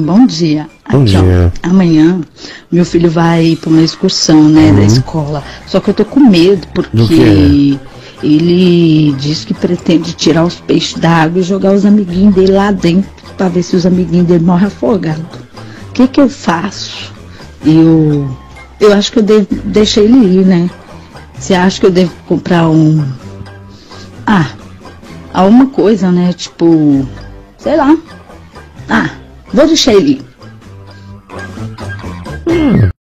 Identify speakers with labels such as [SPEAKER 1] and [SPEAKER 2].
[SPEAKER 1] bom dia.
[SPEAKER 2] Bom
[SPEAKER 1] Aqui, ó,
[SPEAKER 2] dia.
[SPEAKER 1] amanhã meu filho vai para uma excursão, né, da escola. Só que eu tô com medo,
[SPEAKER 2] Do
[SPEAKER 1] porque
[SPEAKER 2] quê?
[SPEAKER 1] ele diz que pretende tirar os peixes da água e jogar os amiguinhos dele lá dentro, para ver se os amiguinhos dele morrem afogados. O que que eu faço? Eu acho que eu devo deixar ele ir, né? Você acha que eu devo comprar alguma coisa, né? Tipo, sei lá. Vou deixar ele ir.